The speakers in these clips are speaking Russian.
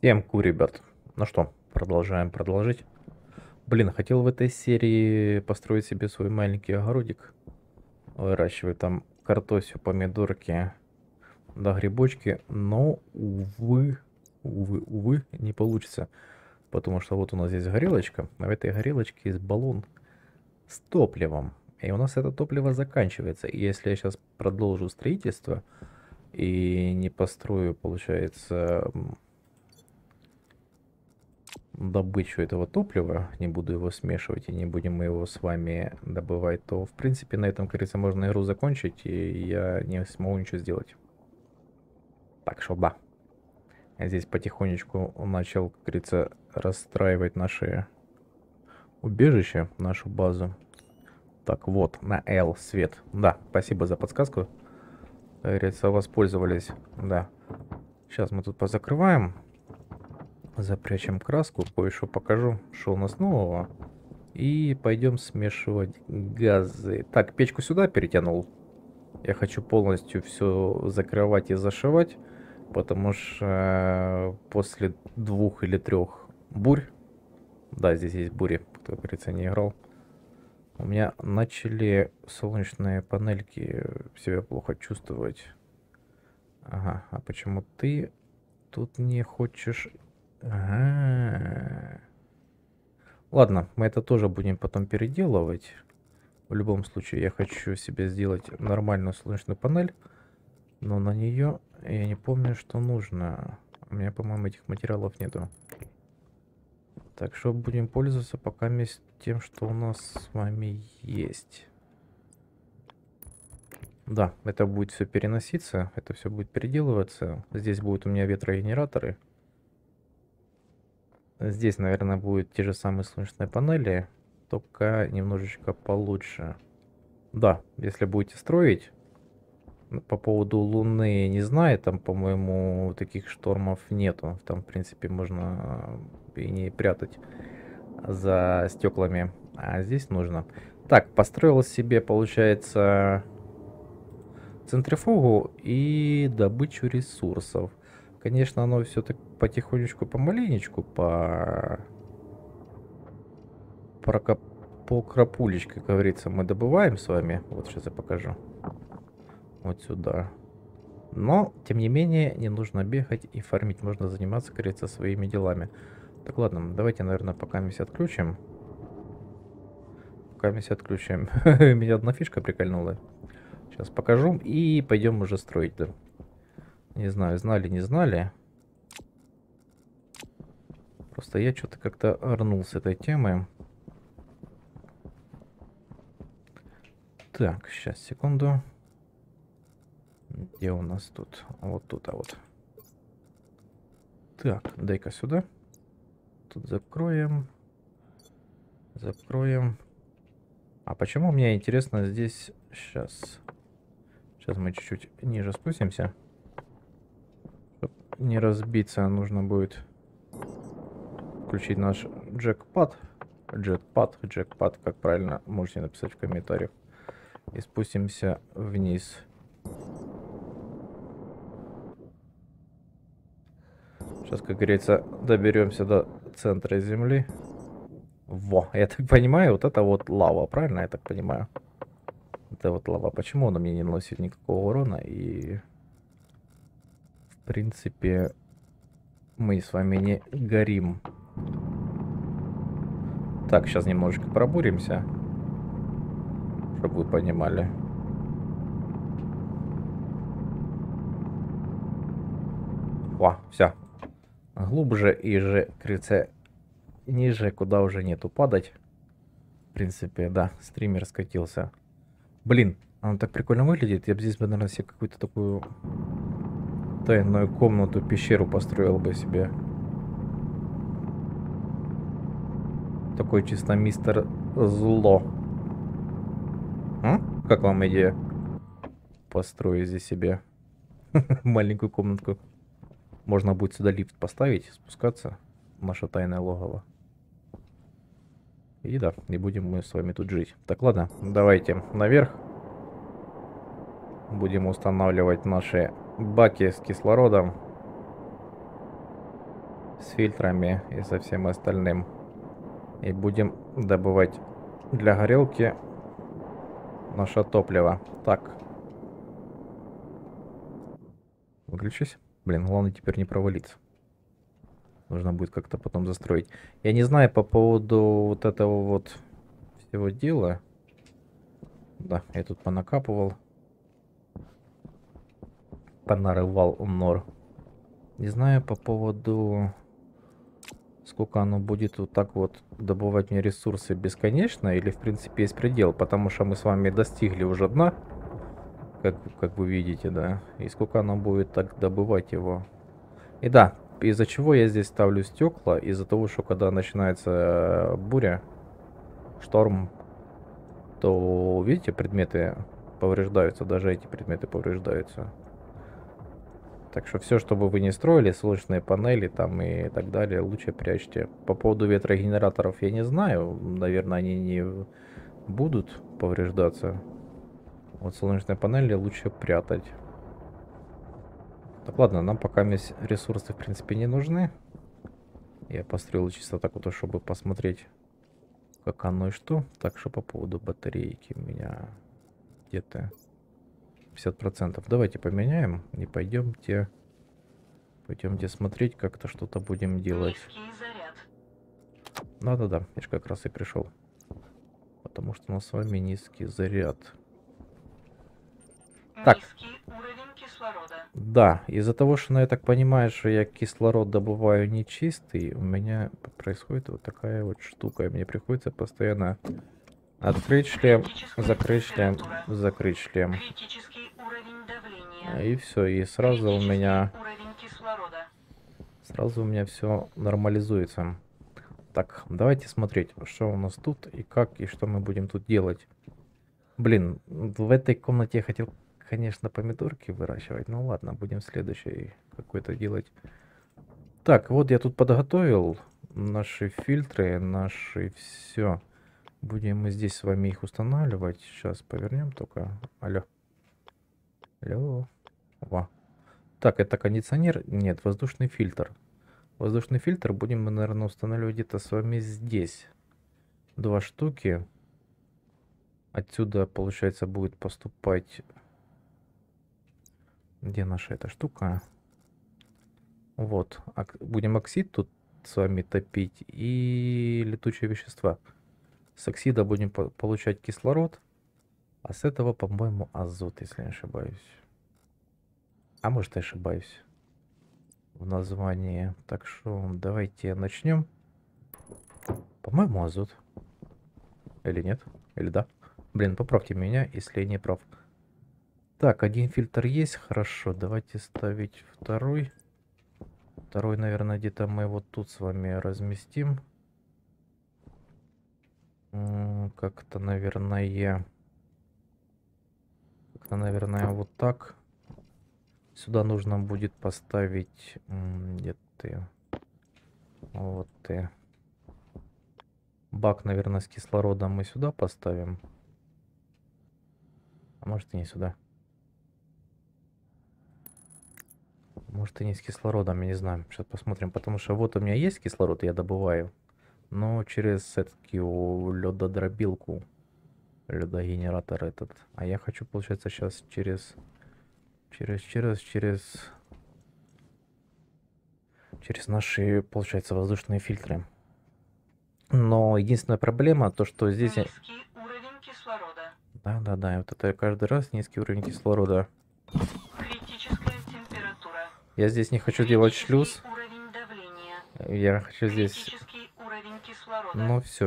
Темку, ребят. Ну что, продолжаем продолжить. Блин, хотел в этой серии построить себе свой маленький огородик. Выращивать там картосю, помидорки, да грибочки. Но, увы, не получится. Потому что вот у нас здесь горелочка. А в этой горелочке есть баллон с топливом. И у нас это топливо заканчивается. И если я сейчас продолжу строительство и не построю, получается, добычу этого топлива, не буду его смешивать и не будем мы его с вами добывать, то в принципе на этом, как говорится, можно игру закончить, и я не смогу ничего сделать. Так что да, я здесь потихонечку начал, как говорится, расстраивать наши убежища, нашу базу. Так, вот, на L свет. Да, спасибо за подсказку. Как говорится, воспользовались. Да. Сейчас мы тут позакрываем. Запрячем краску, кое-что покажу, что у нас нового. И пойдем смешивать газы. Так, печку сюда перетянул. Я хочу полностью все закрывать и зашивать, потому что после 2 или 3 бурь, да, здесь есть бури, кто, говорится, не играл, у меня начали солнечные панельки себя плохо чувствовать. Ага, а почему ты тут не хочешь? Ага. Ладно, мы это тоже будем потом переделывать. В любом случае, я хочу себе сделать нормальную солнечную панель, но на нее я не помню, что нужно. У меня, по-моему, этих материалов нету. Так что будем пользоваться пока тем, что у нас с вами есть. Да, это будет все переноситься, это все будет переделываться. Здесь будут у меня ветрогенераторы. Здесь, наверное, будут те же самые солнечные панели, только немножечко получше. Да, если будете строить, по поводу Луны не знаю, там, по-моему, таких штормов нету. Там, в принципе, можно и не прятать за стеклами. А здесь нужно. Так, построил себе, получается, центрифугу и добычу ресурсов. Конечно, оно все так потихонечку, помаленечку, по крапулечке, как говорится, мы добываем с вами. Вот сейчас я покажу. Вот сюда. Но, тем не менее, не нужно бегать и фармить. Можно заниматься, как говорится, своими делами. Так, ладно, давайте, наверное, пока мы все отключим. Пока мы все отключим. Меня одна фишка прикольнула. Сейчас покажу и пойдем уже строить. Да. Не знаю, знали, не знали. Просто я что-то как-то орнул с этой темы. Так, сейчас, секунду. Где у нас тут? Вот тут, а вот. Так, дай-ка сюда. Тут закроем. Закроем. А почему мне интересно здесь... Сейчас. Сейчас мы чуть-чуть ниже спустимся. Чтобы не разбиться, нужно будет включить наш джекпад. Джекпад, как правильно, можете написать в комментариях. И спустимся вниз. Сейчас, как говорится, доберемся до центра Земли. Во, я так понимаю, вот это вот лава, правильно я так понимаю? Это вот лава. Почему она мне не наносит никакого урона? И, в принципе, мы с вами не горим. Так, сейчас немножечко пробуримся, чтобы вы понимали. Во, все. Глубже и же, кажется, ниже, куда уже нету падать. В принципе, да, стример скатился. Блин, он так прикольно выглядит. Я бы здесь, наверное, себе какую-то такую тайную комнату, пещеру построил бы себе. Такой чисто мистер Зло. А? Как вам идея? Построить здесь себе маленькую комнатку. Можно будет сюда лифт поставить, спускаться в наше тайное логово. И да, не будем мы с вами тут жить. Так, ладно, давайте наверх. Будем устанавливать наши баки с кислородом. с фильтрами и со всем остальным. И будем добывать для горелки наше топливо. Так. Выключись. Блин, главное теперь не провалиться. Нужно будет как-то потом застроить. Я не знаю по поводу вот этого вот всего дела. Да, я тут понакапывал. Понарывал нор. Не знаю по поводу... Сколько оно будет вот так вот добывать мне ресурсы бесконечно, или в принципе есть предел, потому что мы с вами достигли уже дна, как вы видите, да, и сколько оно будет так добывать его. И да, из-за чего я здесь ставлю стекла, из-за того, что когда начинается буря, шторм, то, видите, предметы повреждаются, даже эти предметы повреждаются. Так что все, что бы вы не строили, солнечные панели там и так далее, лучше прячьте. По поводу ветрогенераторов я не знаю. Наверное, они не будут повреждаться. Вот солнечные панели лучше прятать. Так, ладно, нам пока ресурсы в принципе не нужны. Я построил чисто так вот, чтобы посмотреть, как оно и что. Так что по поводу батарейки у меня где-то 50%. Давайте поменяем и пойдемте смотреть, как-то что-то будем делать. Да-да-да, я же как раз и пришел. Потому что у нас с вами низкий заряд. Так. Низкий уровень кислорода. Да, из-за того, что, я так понимаю, что я кислород добываю нечистый, у меня происходит вот такая вот штука. И мне приходится постоянно открыть шлем, закрыть шлем, закрыть шлем. Критический уровень давления. И все, и сразу у меня... Уровень кислорода. Сразу у меня все нормализуется. Так, давайте смотреть, что у нас тут и как, и что мы будем тут делать. Блин, в этой комнате я хотел, конечно, помидорки выращивать. Ну ладно, будем следующий какой-то делать. Так, вот я тут подготовил наши фильтры, наши все. Будем мы здесь с вами их устанавливать. Сейчас повернем только. Алло. Алло. Во. Так, это кондиционер? Нет, воздушный фильтр. Воздушный фильтр будем мы, наверное, устанавливать где-то с вами здесь. 2 штуки. Отсюда, получается, будет поступать... Где наша эта штука? Вот. Будем оксид тут с вами топить и летучие вещества. С оксида будем получать кислород, а с этого, по-моему, азот, если не ошибаюсь. А может, и ошибаюсь в названии. Так что давайте начнем. По-моему, азот. Или нет? Или да? Блин, поправьте меня, если я не прав. Так, один фильтр есть, хорошо. Давайте ставить второй. Второй, наверное, где-то мы вот тут с вами разместим. Как-то, наверное, вот так. Сюда нужно будет поставить... Где ты? Вот ты. Бак, наверное, с кислородом мы сюда поставим. А может и не сюда. Может и не с кислородом, я не знаю. Сейчас посмотрим. Потому что вот у меня есть кислород, я добываю. Но через все-таки ледодробилку. Ледогенератор этот. А я хочу, получается, сейчас через наши, получается, воздушные фильтры. Но единственная проблема, то что здесь... Низкий уровень кислорода. Да, вот это каждый раз низкий уровень кислорода. Критическая температура. Я здесь не хочу делать шлюз. Уровень давления. Я хочу здесь... Критический уровень кислорода. Ну, все.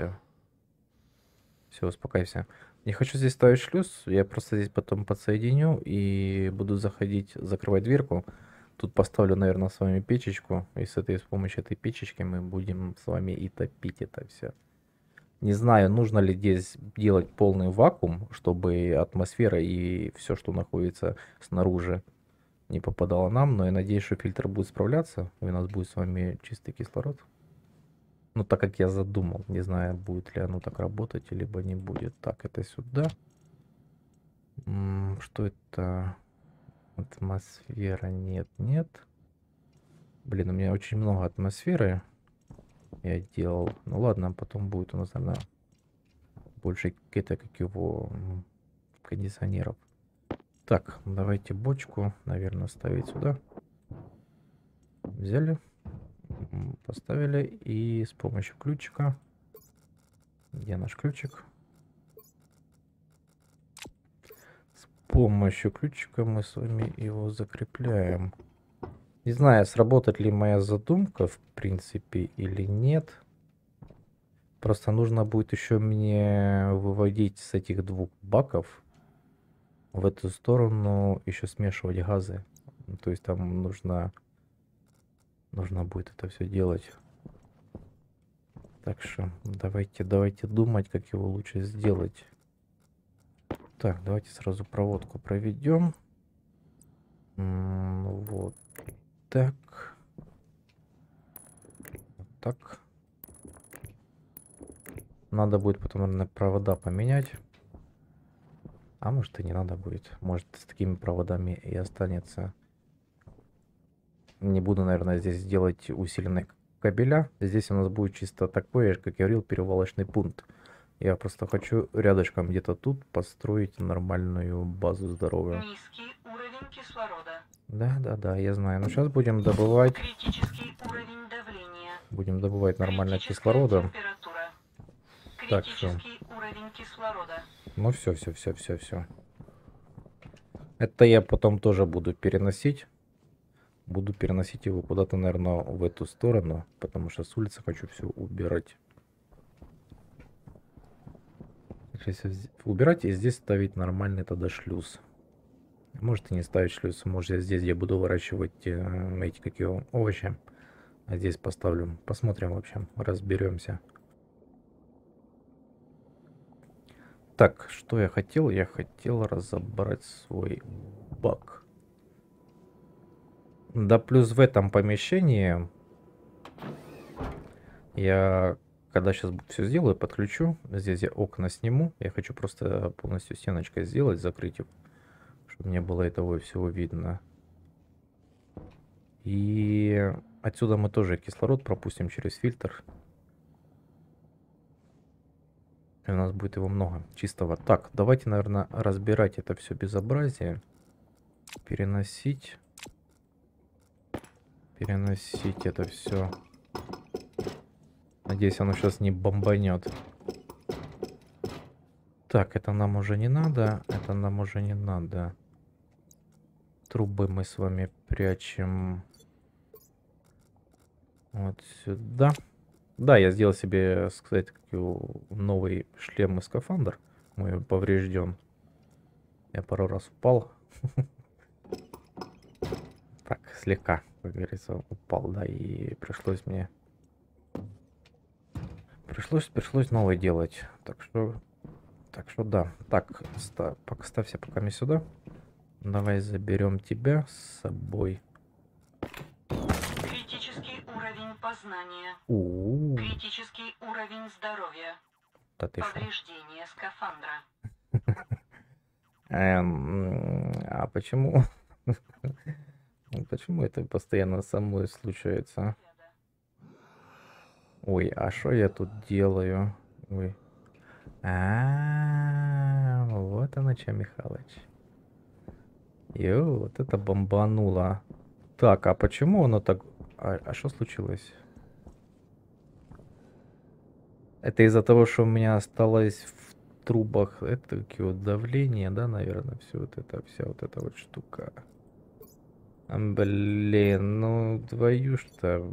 Все, успокойся. Не хочу здесь ставить шлюз. Я просто здесь потом подсоединю и буду заходить, закрывать дверку. Тут поставлю, наверное, с вами печечку. И с помощью этой печечки мы будем с вами и топить это все. Не знаю, нужно ли здесь делать полный вакуум, чтобы атмосфера и все, что находится снаружи, не попадало нам. Но я надеюсь, что фильтр будет справляться. И у нас будет с вами чистый кислород. Ну, так как я задумал. Не знаю, будет ли оно так работать, либо не будет. Так, это сюда. Что это? Атмосфера нет. Блин, у меня очень много атмосферы я делал. Ну ладно, потом будет у нас, наверное, больше это, как его, кондиционеров. Так, давайте бочку, наверное, ставить сюда. Взяли, поставили, и с помощью ключика. Где наш ключик? С помощью ключика мы с вами его закрепляем. Не знаю, сработает ли моя задумка, в принципе, или нет. Просто нужно будет еще мне выводить с этих двух баков в эту сторону, еще смешивать газы. То есть там нужно будет это все делать. Так что давайте думать, как его лучше сделать. Так, давайте сразу проводку проведем. Вот так. Вот так. Надо будет потом, наверное, провода поменять. А может и не надо будет. Может с такими проводами и останется. Не буду, наверное, здесь делать усиленные кабеля. Здесь у нас будет чисто такой, как я говорил, перевалочный пункт. Я просто хочу рядышком где-то тут построить нормальную базу здоровую. Низкий уровень кислорода. Да, я знаю. Но сейчас будем добывать. Критический уровень давления. Будем добывать нормально Критическая кислорода. температура. Так что. Критический уровень кислорода. Ну все. Это я потом тоже буду переносить. Буду переносить его куда-то, наверное, в эту сторону, потому что с улицы хочу все убирать. Если убирать и здесь ставить нормальный тогда шлюз. Может и не ставить шлюз, может я здесь я буду выращивать эти какие овощи, а здесь поставлю. Посмотрим, в общем, разберемся. Так, что я хотел? Я хотел разобрать свой бак. Да, плюс в этом помещении я, когда сейчас все сделаю, подключу. Здесь я окна сниму. Я хочу просто полностью стеночкой сделать, закрыть их, чтобы не было этого всего видно. И отсюда мы тоже кислород пропустим через фильтр. И у нас будет его много, чистого. Так, давайте, наверное, разбирать это все безобразие. Переносить это все. Надеюсь, оно сейчас не бомбанет. Так, это нам уже не надо. Это нам уже не надо. Трубы мы с вами прячем вот сюда. Да, я сделал себе, сказать, новый шлем и скафандр. Мой поврежден. Я пару раз упал. Так, слегка, как говорится, упал, да, и пришлось мне... Пришлось новый делать. Так что да. Так, ставься пока мне сюда. Давай заберем тебя с собой. Критический уровень познания. Критический уровень здоровья. Да ты шо? Повреждение скафандра. А почему? Почему это постоянно со мной случается? Ой, а что я тут делаю? Ой. Вот оно что, Михалыч. Йо, вот это бомбануло. Так, а почему оно так... А что случилось? Это из-за того, что у меня осталось в трубах это такие вот давление, да, наверное, все вот это, вся вот эта вот штука. Блин, ну твою что...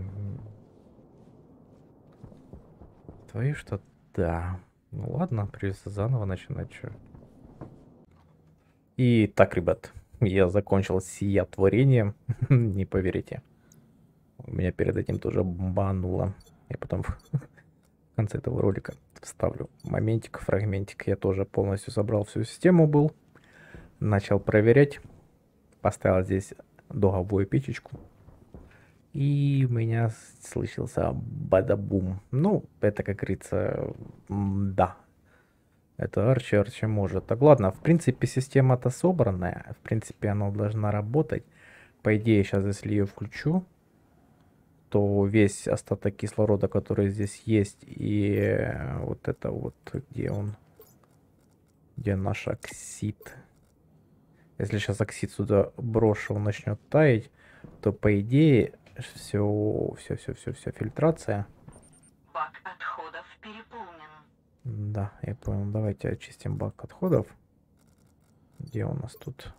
Твою что, да. Ну ладно, придется заново начинать, что. И так, ребят, я закончил сия творение, не поверите. У меня перед этим тоже бомбануло. Я потом в конце этого ролика вставлю моментик, фрагментик. Я тоже полностью собрал всю систему был. Начал проверять. Поставил здесь дуговую печечку. И у меня случился бадабум. Ну, это, как говорится, да. Это Арчи может. Так, ладно, в принципе, система-то собранная. В принципе, она должна работать. По идее, сейчас, если ее включу, что весь остаток кислорода, который здесь есть, и вот это вот, где он, где наш оксид. Если сейчас оксид сюда брошу, он начнет таять, то по идее все фильтрация. Бак отходов переполнен. Да, я понял. Давайте очистим бак отходов. Где у нас тут?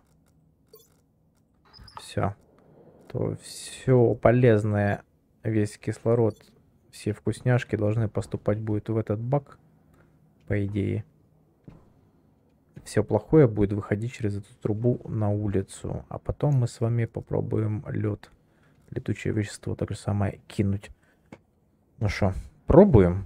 Все. То все полезное, весь кислород, все вкусняшки должны поступать будет в этот бак, по идее. Все плохое будет выходить через эту трубу на улицу. А потом мы с вами попробуем лед, летучее вещество, так же самое кинуть. Ну что, пробуем.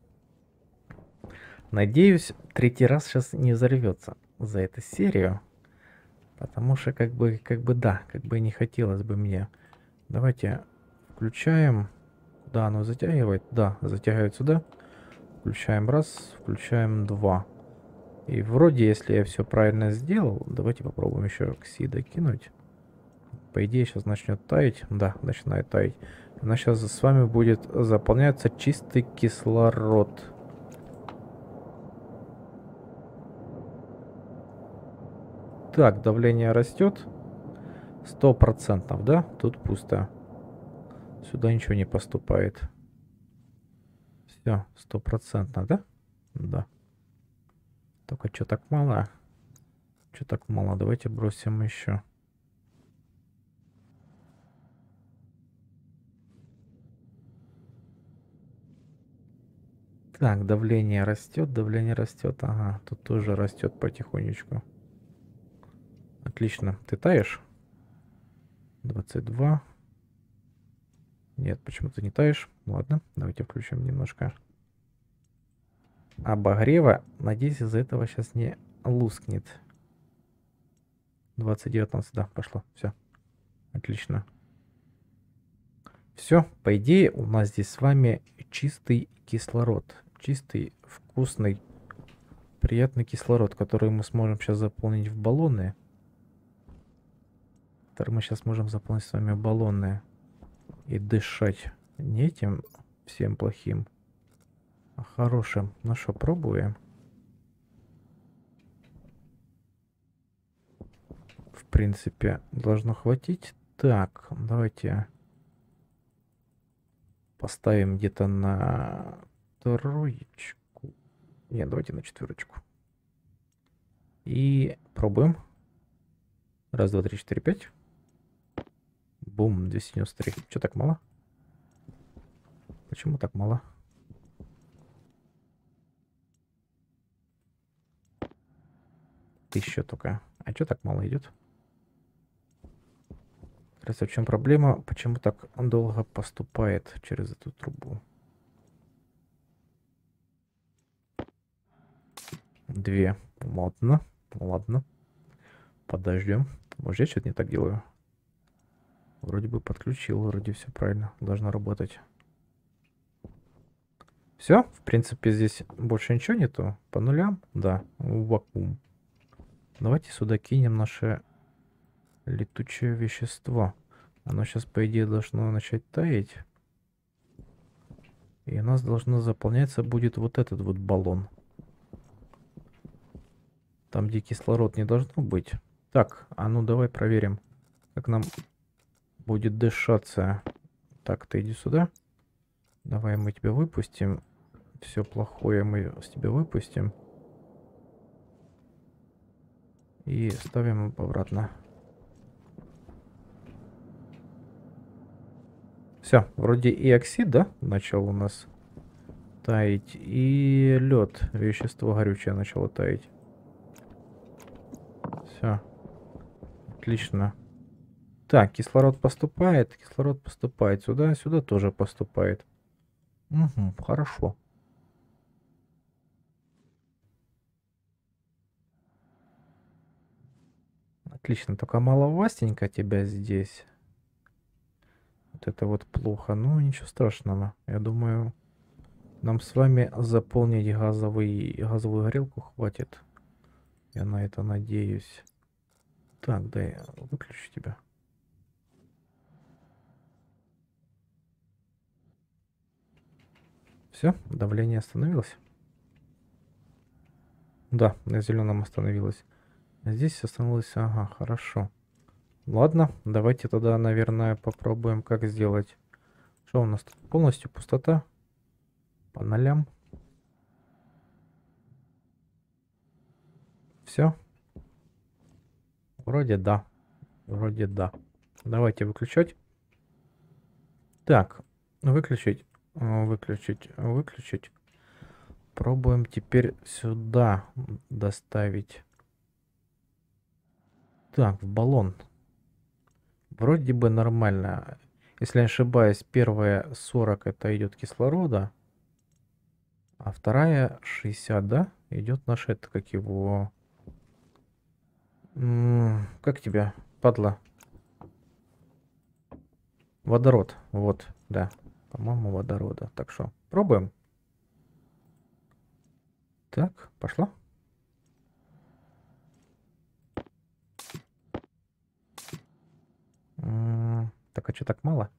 Надеюсь, третий раз сейчас не взорвется за эту серию. Потому что как бы да, как бы не хотелось бы мне. Давайте включаем. Да, оно затягивает. Да, затягивает сюда. Включаем раз, включаем два. И вроде, если я все правильно сделал, давайте попробуем еще оксида кинуть. По идее, сейчас начнет таять. Да, начинает таять. У нас сейчас с вами будет заполняться чистый кислород. Так, давление растет. 100%, да? Тут пусто. Сюда ничего не поступает. Все, 100%, да? Да. Только что так мало? Что так мало? Давайте бросим еще. Так, давление растет, давление растет. Ага, тут тоже растет потихонечку. Отлично. Ты таешь? 22. Нет, почему-то не таешь. Ладно, давайте включим немножко обогрева. Надеюсь, из-за этого сейчас не лускнет. 20-19, да, пошло. Все. Отлично. Все, по идее, у нас здесь с вами чистый кислород. Чистый, вкусный, приятный кислород, который мы сможем сейчас заполнить в баллоны. Который мы сейчас можем заполнить с вами в баллоны. И дышать не этим всем плохим, а хорошим. Ну что, пробуем. В принципе, должно хватить. Так, давайте поставим где-то на троечку. Нет, давайте на четверочку. И пробуем. Раз, два, три, четыре, пять. Бум, 293. Что так мало? Почему так мало? Тысяча только. А что так мало идет? Раз в чем проблема? Почему так долго поступает через эту трубу? 2. Ладно, ладно. Подождем. Может, я что-то не так делаю? Вроде бы подключил, вроде все правильно. Должно работать. Все, в принципе, здесь больше ничего нету. По нулям, да, вакуум. Давайте сюда кинем наше летучее вещество. Оно сейчас, по идее, должно начать таять. И у нас должно заполняться будет вот этот вот баллон. Там, где кислород не должно быть. Так, а ну давай проверим, как нам будет дышаться. Так, ты иди сюда. Давай мы тебя выпустим. Все плохое мы с тебя выпустим. И ставим обратно. Все, вроде и оксид, да, начал у нас таять, и лед, вещество горючее начало таять. Все, отлично. Так, кислород поступает сюда, сюда тоже поступает. Угу, хорошо. Отлично, только маловастенько тебя здесь. Вот это вот плохо. Ну, ничего страшного. Я думаю, нам с вами заполнить газовую горелку хватит. Я на это надеюсь. Так, дай выключу тебя. Все, давление остановилось. Да, на зеленом остановилось. А здесь остановилось. Ага, хорошо. Ладно, давайте тогда, наверное, попробуем, как сделать. Что у нас тут? Полностью пустота. По нолям. Все. Вроде да. Вроде да. Давайте выключать. Так, выключить. Выключить. Выключить. Пробуем теперь сюда доставить. Так, в баллон. Вроде бы нормально. Если не ошибаюсь, первая 40 это идет кислорода, а вторая 60, да? Идет наш это, как его... как тебя, падла? Водород. Вот, да. По-моему, водорода. Так что, пробуем. Так, пошла. Так, а что так мало?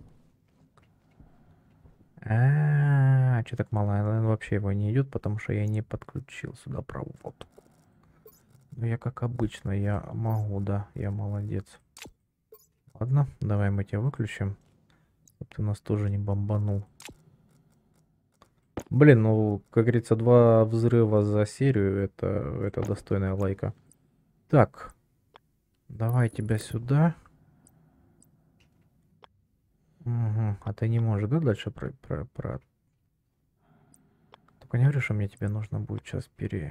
Что так мало? Наверное, вообще его не идет, потому что я не подключил сюда проводку. Ну, я как обычно, я могу, да, я молодец. Ладно, давай мы тебя выключим. Чтоб ты нас тоже не бомбанул. Блин, ну, как говорится, 2 взрыва за серию, это достойная лайка. Так, давай тебя сюда. Угу. А ты не можешь, да, дальше Только не говори, что мне тебе нужно будет сейчас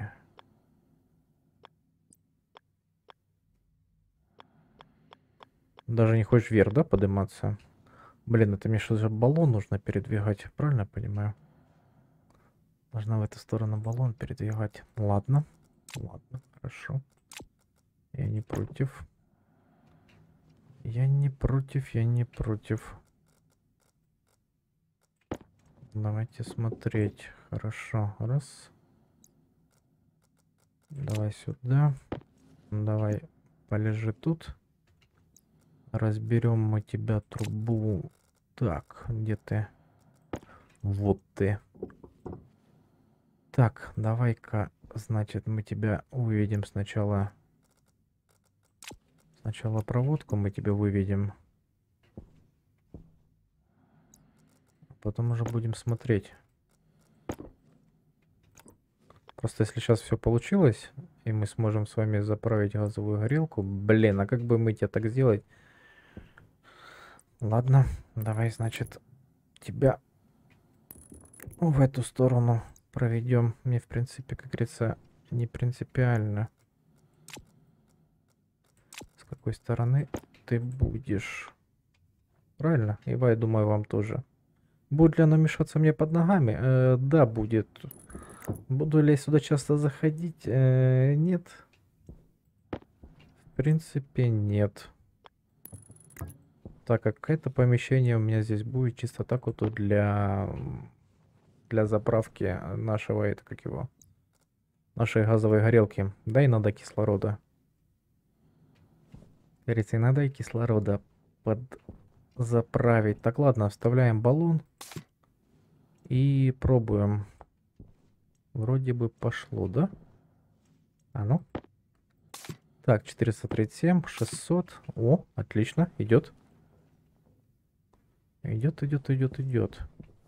Даже не хочешь вверх, да, подниматься? Блин, это мне что же баллон нужно передвигать, правильно я понимаю? Должна в эту сторону баллон передвигать. Ладно, ладно, хорошо. Я не против. Я не против, я не против. Давайте смотреть. Хорошо, раз. Давай сюда. Давай, полежи тут. Разберем мы тебя трубу. Так, где ты? Вот ты. Так, давай-ка, значит, мы тебя выведем сначала. Сначала проводку мы тебе выведем. Потом уже будем смотреть. Просто если сейчас все получилось, и мы сможем с вами заправить газовую горелку. Блин, а как бы мы тебе так сделать? Ладно, давай, значит, тебя в эту сторону проведем. Мне, в принципе, как говорится, не принципиально, с какой стороны ты будешь. Правильно? И я думаю, вам тоже. Будет ли оно мешаться мне под ногами? Да, будет. Буду ли я сюда часто заходить? Нет. В принципе, нет. Так как это помещение у меня здесь будет чисто так вот для заправки нашего, это как его, нашей газовой горелки. Да и надо кислорода. Говорится, и надо и кислорода заправить. Так, ладно, вставляем баллон и пробуем. Вроде бы пошло, да? А ну. Так, 437, 600. О, отлично, идет. Идет, идет, идет, идет.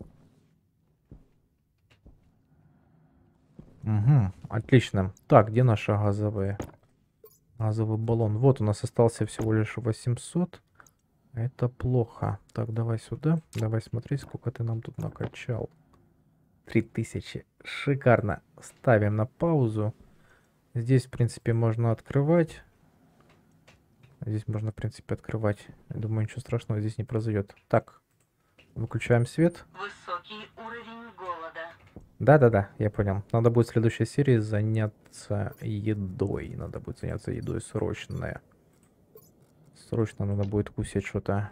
Угу, отлично. Так, где наши газовые? Газовый баллон. Вот у нас остался всего лишь 800. Это плохо. Так, давай сюда. Давай смотреть, сколько ты нам тут накачал. 3000. Шикарно. Ставим на паузу. Здесь, в принципе, можно открывать. Здесь можно, в принципе, открывать. Я думаю, ничего страшного здесь не произойдет. Так, выключаем свет. Высокий уровень голода. Да-да-да, я понял. Надо будет в следующей серии заняться едой. Надо будет заняться едой срочно. Срочно надо будет кусать что-то.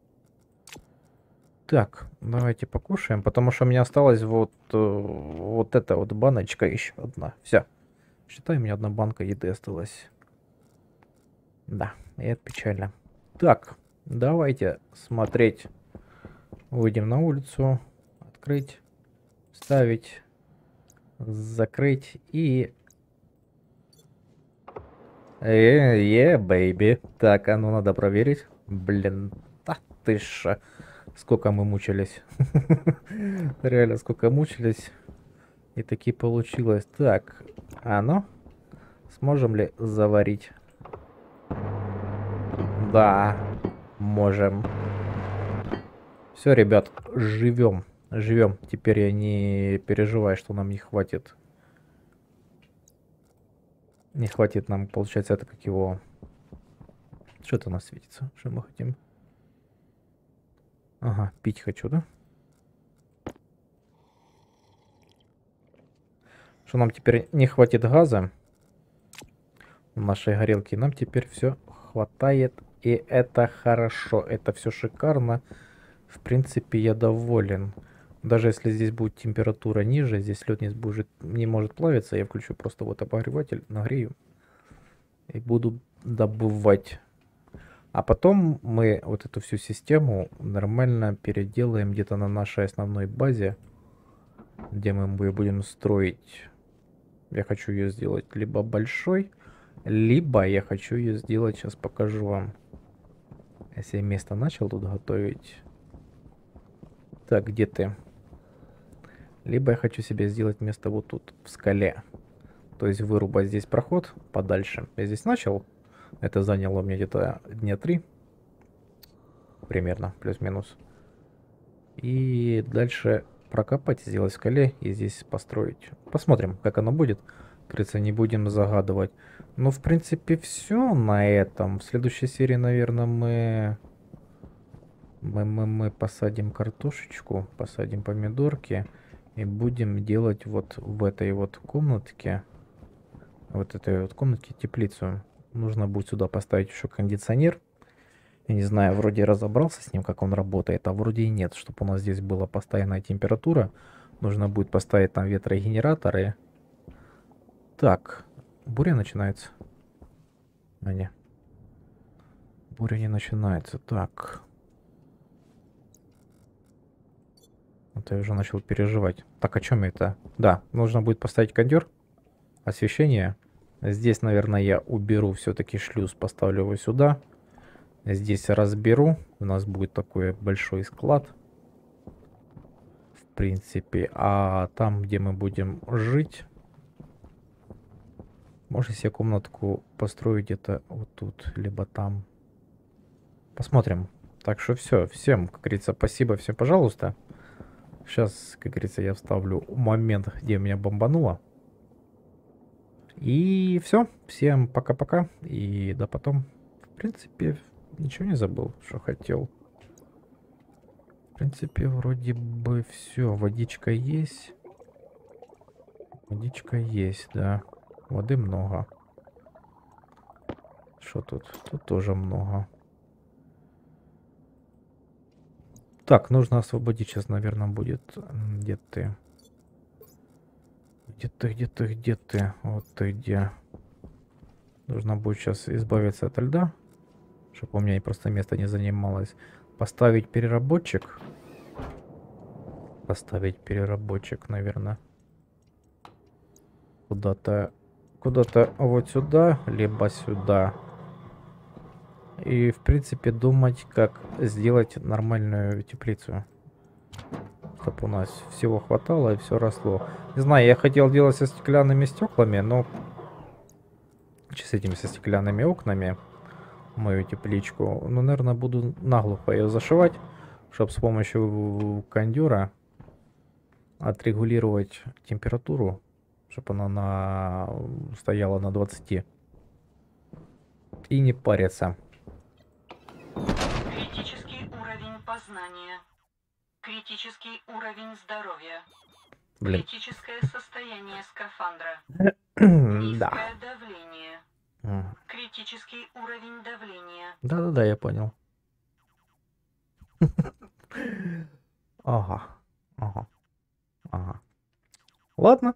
Так, давайте покушаем, потому что у меня осталась вот эта вот баночка еще одна. Все. Считай, у меня одна банка еды осталась. Да, и это печально. Так, давайте смотреть. Выйдем на улицу. Открыть. ставить, закрыть и... бэйби. Так, а ну надо проверить. Блин, да ты ж... Сколько мы мучились. Реально, сколько мучились. И таки получилось. Так, а ну, сможем ли заварить? Да, можем. Все, ребят, живем. Живем. Теперь я не переживаю, что нам не хватит. Не хватит нам, получается, это как его... Что это у нас светится? Что мы хотим? Ага, пить хочу, да? Что нам теперь не хватит газа в нашей горелке. Нам теперь все хватает. И это хорошо. Это все шикарно. В принципе, я доволен. Даже если здесь будет температура ниже, здесь лед не может плавиться, я включу просто вот обогреватель, нагрею и буду добывать. А потом мы вот эту всю систему нормально переделаем где-то на нашей основной базе, где мы будем строить. Я хочу ее сделать либо большой, либо я хочу ее сделать, сейчас покажу вам. Если я место начал тут готовить. Так, где ты? Либо я хочу себе сделать место вот тут, в скале. То есть вырубать здесь проход подальше. Я здесь начал. Это заняло мне где-то дня 3. Примерно, плюс-минус. И дальше прокопать, сделать в скале и здесь построить. Посмотрим, как оно будет. Кажется, не будем загадывать. Ну, в принципе, все на этом. В следующей серии, наверное, мы посадим картошечку, посадим помидорки. И будем делать вот в этой вот комнатке, теплицу. Нужно будет сюда поставить еще кондиционер. Я не знаю, вроде разобрался с ним, как он работает, а вроде и нет. Чтобы у нас здесь была постоянная температура, нужно будет поставить там ветрогенераторы. Так, буря начинается. А, не. Буря не начинается. Так. Вот я уже начал переживать. Так, о чем это? Да, нужно будет поставить кондер. Освещение. Здесь, наверное, я уберу все-таки шлюз, поставлю его сюда. Здесь разберу. У нас будет такой большой склад. В принципе. А там, где мы будем жить, можно себе комнатку построить где-то вот тут, либо там. Посмотрим. Так что все. Всем, как говорится, спасибо, всем пожалуйста. Сейчас, как говорится, я вставлю момент, где меня бомбануло. И все. Всем пока-пока. И до потом. В принципе, ничего не забыл, что хотел. В принципе, вроде бы все. Водичка есть. Водичка есть, да. Воды много. Что тут? Тут тоже много. Так, нужно освободить сейчас, наверное, будет. Где ты? Где ты? Вот ты где. Нужно будет сейчас избавиться от льда, чтобы у меня просто место не занималось. Поставить переработчик. Поставить переработчик, наверное. Куда-то вот сюда, либо сюда. И, в принципе, думать, как сделать нормальную теплицу. Чтобы у нас всего хватало и все росло. Не знаю, я хотел делать со стеклянными стеклами, но... С этими со стеклянными окнами. Мою тепличку. Ну, наверное, буду наглухо ее зашивать. Чтобы с помощью кондера отрегулировать температуру. Чтобы она стояла на 20. И не париться. Критический уровень познания. Критический уровень здоровья. Блин. Критическое состояние скафандра. Да. Низкое давление. Критический уровень давления. Да-да-да, я понял. Ага. Ладно.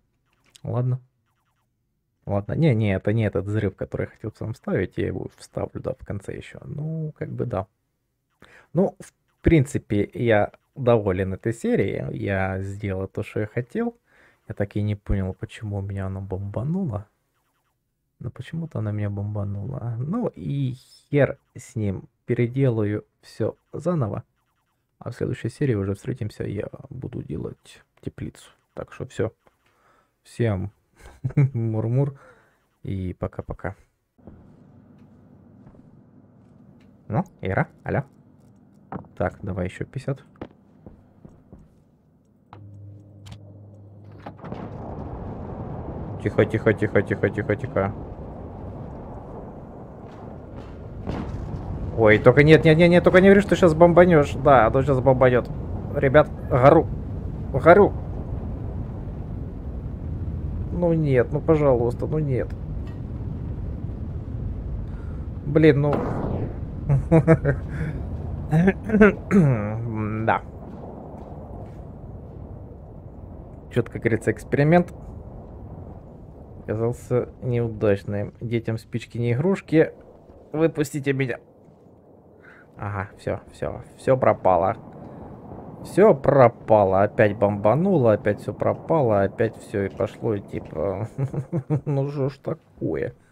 Не, это не этот взрыв, который я хотел сам вставить. Я его вставлю, да, в конце еще. Ну, как бы да. Ну, в принципе, я доволен этой серией. Я сделал то, что я хотел. Я так и не понял, почему меня она бомбанула. Но почему-то она меня бомбанула. Ну и хер с ним. Переделаю все заново. А в следующей серии уже встретимся. Я буду делать теплицу. Так что все. Всем мур-мур. И пока-пока. Ну, Ира, алло. Так, давай еще 50. Тихо, тихо, тихо, тихо, тихо, тихо. Ой, только нет, нет, нет, нет, только не говори, что сейчас бомбанешь. Да, а то сейчас бомбанет. Ребят, гору. Горю. Ну нет, ну пожалуйста, ну нет. Блин, ну... Да. Что-то, как говорится, эксперимент оказался неудачным. Детям спички не игрушки. Выпустите меня. Ага, все пропало. Все пропало. Опять бомбануло, опять все пропало, опять все и пошло, и типа... Ну что ж такое?